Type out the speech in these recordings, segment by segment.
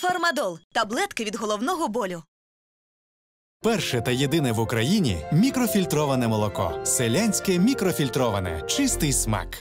Фармадол – таблетки від головного болю. Перше та єдине в Україні мікрофільтроване молоко. Селянське мікрофільтроване. Чистий смак.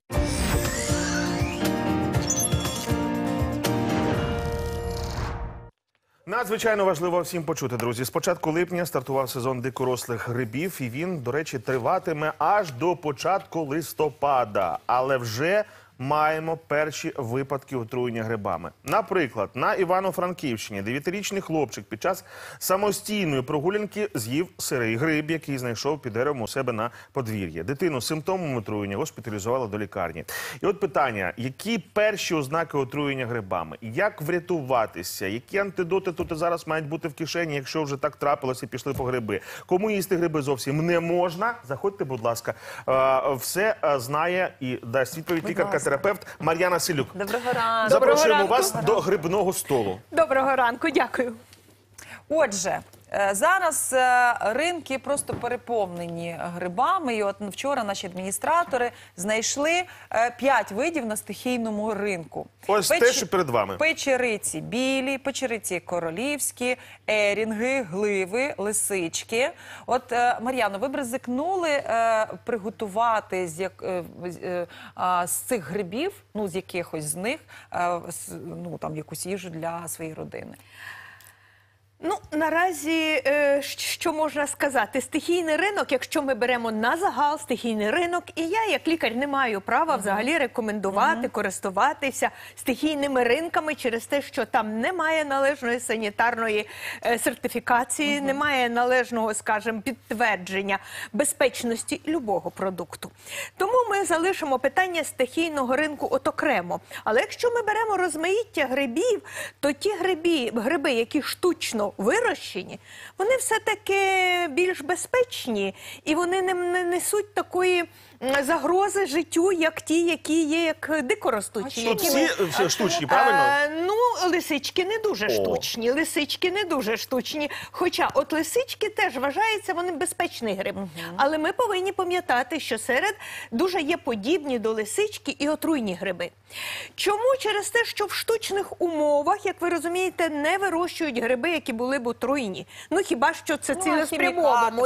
Надзвичайно важливо всім почути, друзі. З початку липня стартував сезон дикорослих грибів, і він, до речі, триватиме аж до початку листопада. Але вже маємо перші випадки отруєння грибами. Наприклад, на Івано-Франківщині 9-річний хлопчик під час самостійної прогулянки з'їв сирий гриб, який знайшов під деревом у себе на подвір'ї. Дитину з симптомами отруєння госпіталізували до лікарні. І от питання, які перші ознаки отруєння грибами? Як врятуватися? Які антидоти тут зараз мають бути в кишені, якщо вже так трапилося і пішли по гриби? Кому їсти гриби зовсім не можна? Заходьте, будь ласка. Все знає і дасть відповідь лікарка-терапевт Мар'яна Селюк. Доброго ранку. Запрошуємо вас до грибного столу. Доброго ранку, дякую. Отже, зараз ринки просто переповнені грибами. І от вчора наші адміністратори знайшли 5 видів на стихійному ринку. Ось те, що перед вами. Печериці білі, печериці королівські, ерінги, гливи, лисички. От, Мар'яно, ви б ризикнули приготувати з цих грибів, ну, з якихось з них, ну, там, якусь їжу для своєї родини? Ну, наразі, що можна сказати, стихійний ринок, якщо ми беремо на загал стихійний ринок, і я, як лікар, не маю права взагалі рекомендувати, користуватися стихійними ринками через те, що там немає належної санітарної сертифікації, немає належного, скажімо, підтвердження безпечності любого продукту. Тому ми залишимо питання стихійного ринку от окремо. Але якщо ми беремо розмаїття грибів, то ті гриби, які штучно вирощені, вони все-таки більш безпечні, і вони не несуть такої загрози життю, як ті, які є як дикоростучі. Тут всі штучні, правильно? Ну, лисички не дуже штучні. Лисички не дуже штучні. Хоча от лисички теж вважаються, вони безпечний гриб. Але ми повинні пам'ятати, що серед дуже є подібні до лисички і отруйні гриби. Чому? Через те, що в штучних умовах, як ви розумієте, не вирощують гриби, які були б отруйні. Ну, хіба що це цілеспрямовано.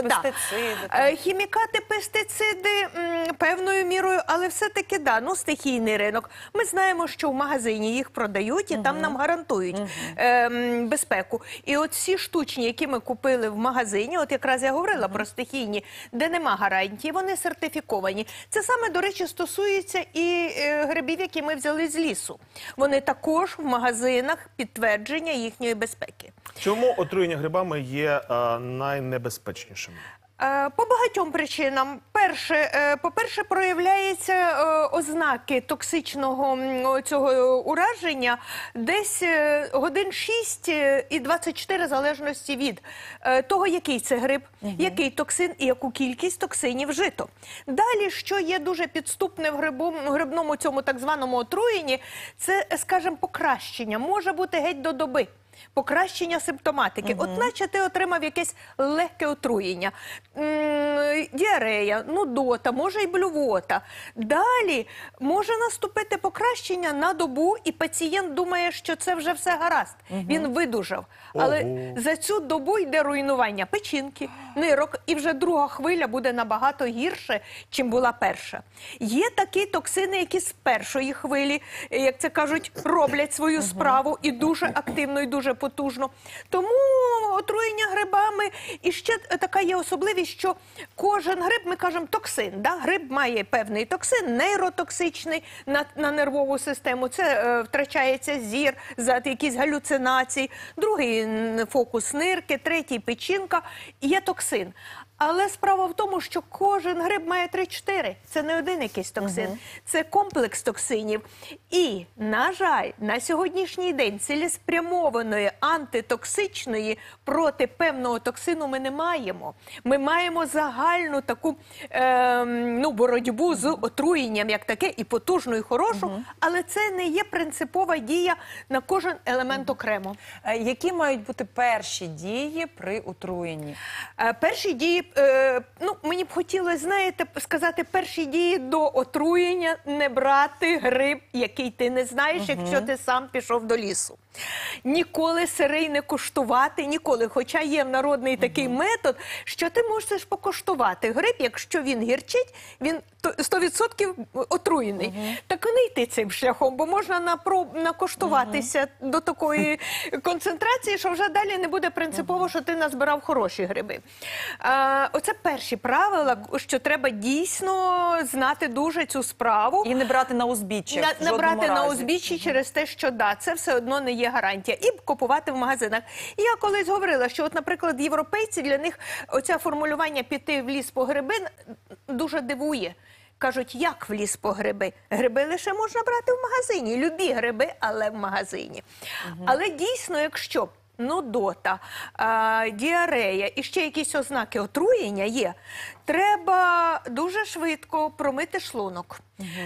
Хімікати, пестициди, певною мірою, але все-таки, да, ну, стихійний ринок. Ми знаємо, що в магазині їх продають, і там нам гарантують безпеку. І от всі штучні, які ми купили в магазині, от якраз я говорила про стихійні, де нема гарантії, вони сертифіковані. Це саме, до речі, стосується і грибів, які ми взяли з лісу. Вони також в магазинах підтвердження їхньої безпеки. Чому отруєння грибами є найнебезпечнішим? По багатьом причинам. По-перше, проявляються ознаки токсичного цього ураження десь годин 6 і 24 в залежності від того, який це гриб, який токсин і яку кількість токсинів вжито. Далі, що є дуже підступне в грибному цьому так званому отруєнні, це, скажімо, покращення. Може бути геть до доби. Покращення симптоматики. От наче ти отримав якесь легке отруєння. Діарея, нудота, може й блювота. Далі може наступити покращення на добу, і пацієнт думає, що це вже все гаразд. Він видужав. Але за цю добу йде руйнування печінки, нирок, і вже друга хвиля буде набагато гірше, чим була перша. Є такі токсини, які з першої хвилі, як це кажуть, роблять свою справу і дуже активно, і дуже потужно. Тому отруєння грибами, і ще така є особливість, що кожен гриб, ми кажемо, токсин. Да? Гриб має певний токсин, нейротоксичний на нервову систему. Це втрачається зір, за якісь галюцинації. Другий фокус нирки, третій печінка. Є токсин. Але справа в тому, що кожен гриб має 3-4. Це не один якийсь токсин. Це комплекс токсинів. І, на жаль, на сьогоднішній день цілеспрямованої антитоксичної проти певного токсину ми не маємо. Ми маємо загальну таку боротьбу з отруєнням, як таке, і потужну, і хорошу, але це не є принципова дія на кожен елемент окремо. Які мають бути перші дії при отруєнні? Перші дії мені б хотілося, знаєте, сказати, перші дії до отруєння – не брати гриб, який ти не знаєш, якщо ти сам пішов до лісу. Ніколи сирий не куштувати, ніколи. Хоча є народний такий метод, що ти можеш покуштувати гриб, якщо він гірчить, він 100% отруєний. Так не йти цим шляхом, бо можна накуштуватися до такої концентрації, що вже далі не буде принципово, що ти назбирав хороші гриби. Оце перші правила, що треба дійсно знати дуже цю справу. І не брати на узбіччя. Не брати на узбіччі через те, що це все одно не є гарантія. І купувати в магазинах. І я колись говорила, що, от, наприклад, європейці, для них оце формулювання «піти в ліс по гриби» дуже дивує. Кажуть, як в ліс по гриби? Гриби лише можна брати в магазині. Любі гриби, але в магазині. Але дійсно, якщо нудота, діарея і ще якісь ознаки отруєння є, треба дуже швидко промити шлунок.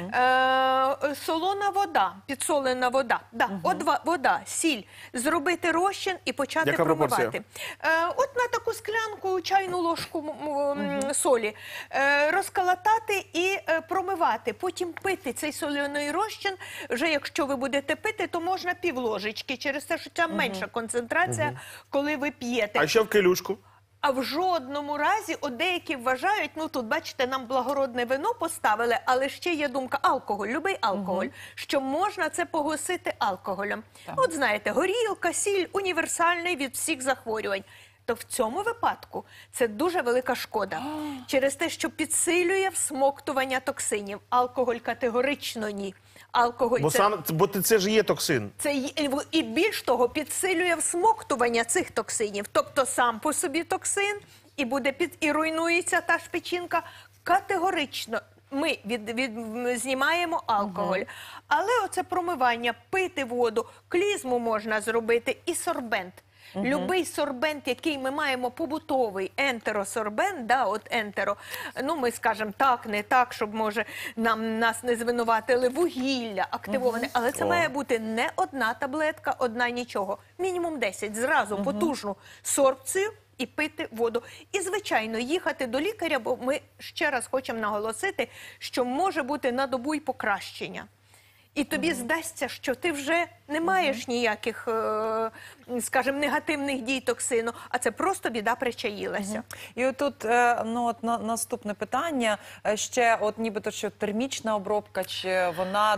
Солона вода, підсолена вода, вода, сіль, зробити розчин і почати Яка промивати. пропорція? От на таку склянку, чайну ложку солі розколотати і промивати. Потім пити цей соляний розчин. Вже якщо ви будете пити, то можна півложечки, через те, що там менша концентрація, коли ви п'єте. А що в келюшку? А в жодному разі, деякі вважають, тут, бачите, нам благородне вино поставили, але ще є думка алкоголь, любий алкоголь, що можна це погасити алкоголем. От знаєте, горілка, сіль універсальний від всіх захворювань. То в цьому випадку це дуже велика шкода. Через те, що підсилює всмоктування токсинів. Алкоголь категорично ні. Алкоголь Бо це ж є токсин. і більш того, підсилює всмоктування цих токсинів. Тобто сам по собі токсин, і руйнується та ж печінка. Категорично ми знімаємо алкоголь. Але оце промивання, пити воду, клізму можна зробити і сорбент. Любий сорбент, який ми маємо побутовий, ентеросорбент, ентеро, ми скажемо так, не так, щоб, може, нас не звинуватили, вугілля активоване, але це має бути не одна таблетка, одна нічого, мінімум 10, зразу потужну сорбцію і пити воду. І, звичайно, їхати до лікаря, бо ми ще раз хочемо наголосити, що може бути на добу й покращення. І тобі здасться, що ти вже не маєш ніяких, скажімо, негативних дій токсину, а це просто біда причаїлася. І отут наступне питання. Ще нібито, що термічна обробка, чи вона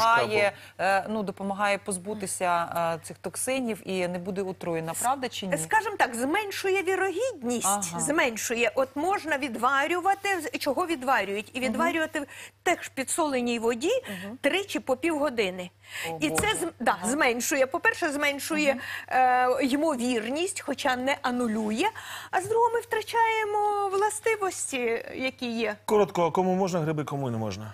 допомагає позбутися цих токсинів і не буде отруєна, правда чи ні? Скажімо так, зменшує вірогідність, зменшує. От можна відварювати, чого відварюють? І відварювати в теж підсоленій воді тричі по півгодини. І це зменшує, по-перше, зменшує ймовірність, хоча не анулює, а з другого ми втрачаємо властивості, які є. Коротко, кому можна гриби, кому не можна?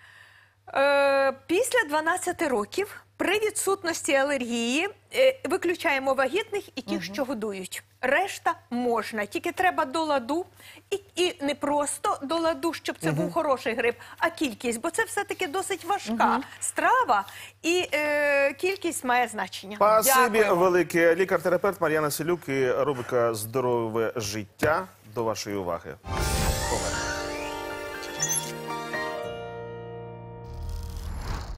Після 12 років при відсутності алергії виключаємо вагітних і тих, що годують. Решта можна, тільки треба до ладу, і не просто до ладу, щоб це був хороший гриб, а кількість, бо це все-таки досить важка страва, і кількість має значення. Спасибі велике. Лікар-терапевт Мар'яна Селюк і рубрика «Здорове життя» до вашої уваги.